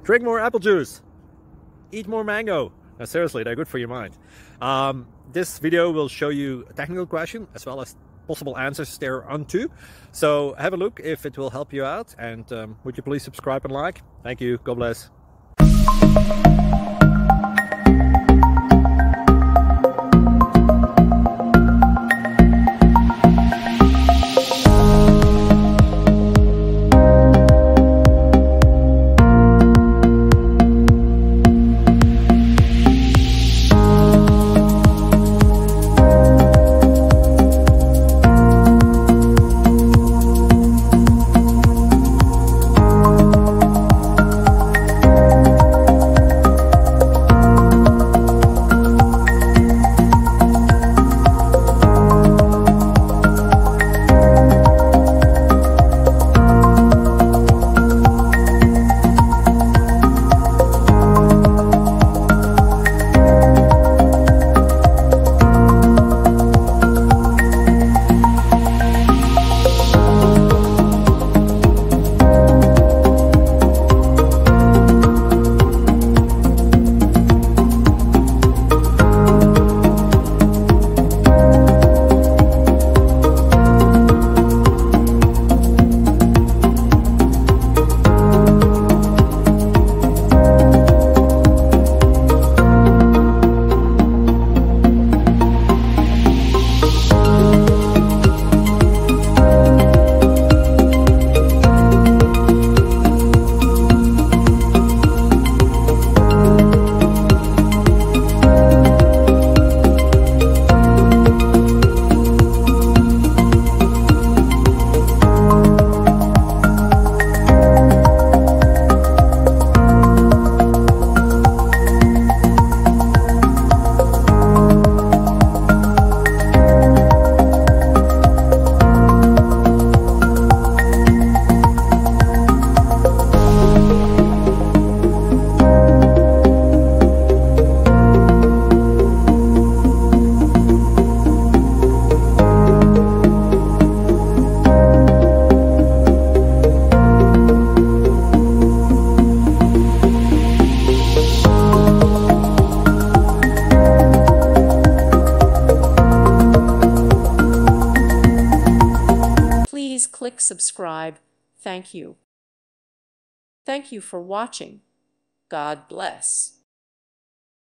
Drink more apple juice. Eat more mango. No, seriously, they're good for your mind. This video will show you a technical question as well as possible answers thereunto. So have a look if it will help you out, and would you please subscribe and like? Thank you. God bless. Please click subscribe. Thank you. Thank you for watching. God bless.